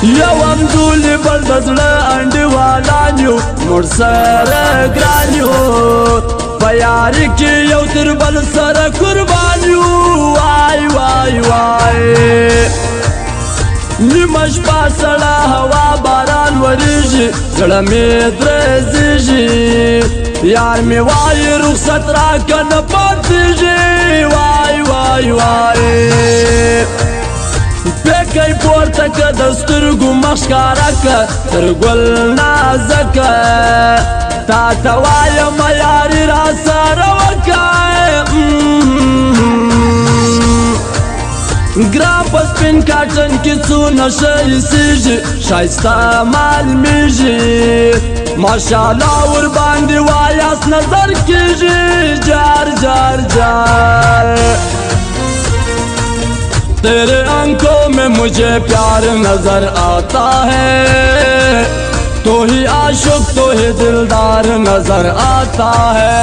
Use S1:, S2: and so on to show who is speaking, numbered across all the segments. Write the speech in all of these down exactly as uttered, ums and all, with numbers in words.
S1: یو امزولی بل دزړه انډیوالان یو نور سره ګران یو په یاري کې یو تر بل سره قربان یو وای وای وای نیمه شپه سړه هوا باران وریږي زړه مې درزېږي یار مې وایي رخصت راکړه نه پاتېږي وای وای وای پیکی پورته که د سترګو مخ ښکاره که تر ګل نازکه تا ته وایم یاري را سره وکه ګران په سپین کاټن کې څو نشه ایسېږي ښایسته معلومیږي ماشاءالله ورباندې وایاست نظر کېږي جار جار جار तेरे आंखों में मुझे प्यार नजर आता है तो ही आशिक तो ही दिलदार नजर आता है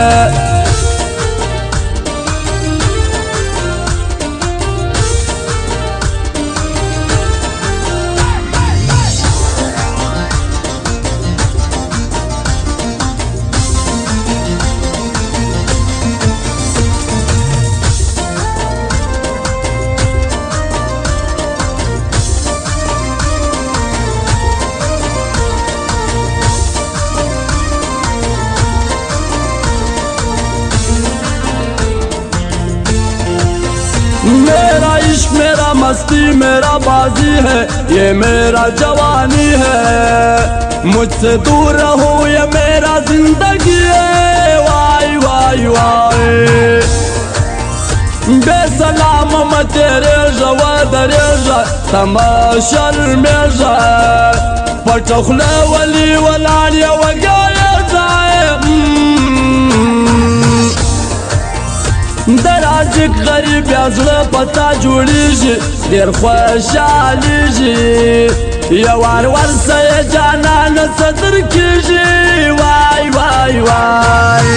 S1: मेरा इश्क मेरा मस्ती मेरा बाजी है ये मेरा जवानी है मुझसे दूर रहो ये मेरा जिंदगी है वाई वाई वाई बेसलाम म तेरे जवा दरेजा तमाशर मेजा पटखले वली वलालिया वगाया जाए درازک غریب یا زړه پتا جوړیږي ډېر خوشحالیږي یو وار ورسه یې جانانه صدر کېږي وای وای وای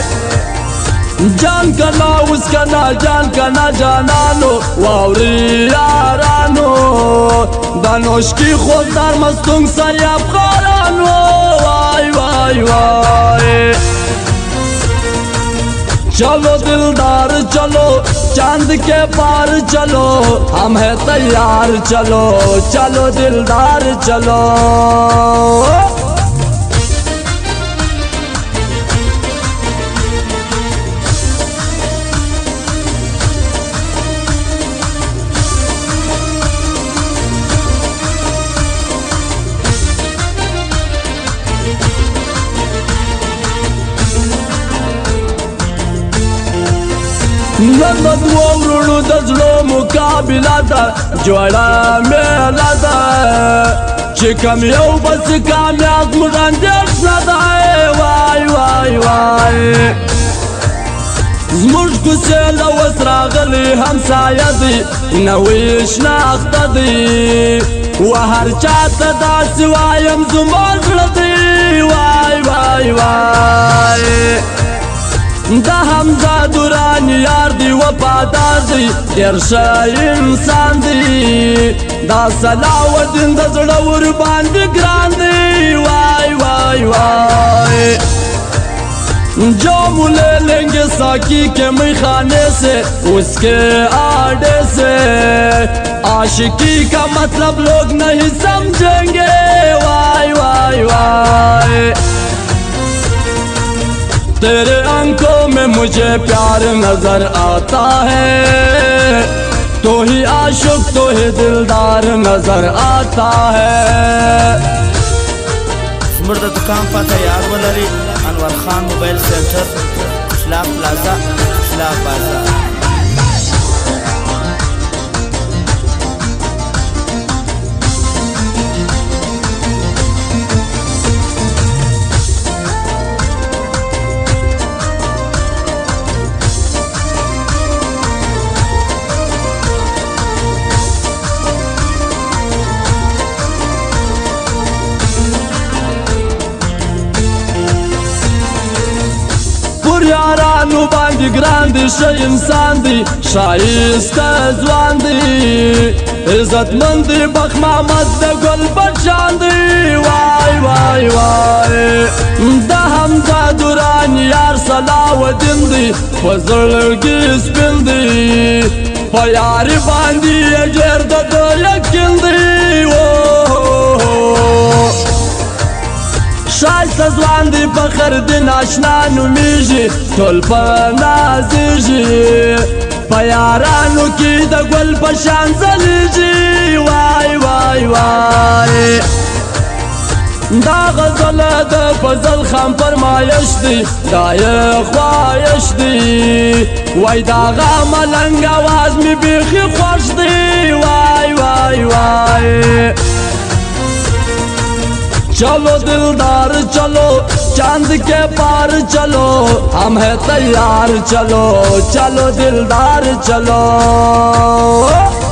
S1: جان کنا اوس کنا جان کنا جانانو واوري یارانو دا نوشکی خود در مستونگ سریاب خارانو وای وای وای चलो दिलदार चलो चांद के पार चलो हम है तैयार चलो चलो दिलदार चलो نن د دوو وروڼو د زړو مقابله ده جوړه میله ده چې کم یو بس کامیاب موږ اندېښنه ده وای وای وای زموږ کوڅې له اوس راغلي همسایه دي نوې شناخته دي و هر چا ته داسې وایم زما زړه دی وای وای وای دا حمزه دوران یار دی وفادار دی ډېر ښه انسان دی دا صلاح الدین د زړه ورباندې ګران دی وای وای وای जो मुले लेंगे साकी के मैखाने से उसके आड़े से आशिकी का मतलब लोग नहीं समझेंगे वाई वाई वाई तेरे आंखों में मुझे प्यार नजर आता है तो ही आशिक तो ही दिलदार नजर आता है
S2: स्मृत दुकान पता याद वलरी Anwar Khan mobile centre Islam plaza Islam बाजार
S1: यारानू बांध دی گران دی شه انسان دی شایسته ځوان دی عزت مند دی بخ محمد د ګل بچان دی وای وای وای د حمزه دوران یار صلاح الدین دی په زړګي سپین دی په یار باندې ډېر د یقین دی شایسته ځوان دی فخر دین اشنا نومیږي ټول په نازیږي په یارانو کې د ګل په شان ځلیږي وای وای وای دا غزل د فضل خان فرمایش دی دا یې خواهش دی وای دا غا ملنګ آواز می بیخي خوښ دی وای وای وای چلو دلدار چلو چاند کے پار چلو ہم ہے تیار چلو چلو دلدار چلو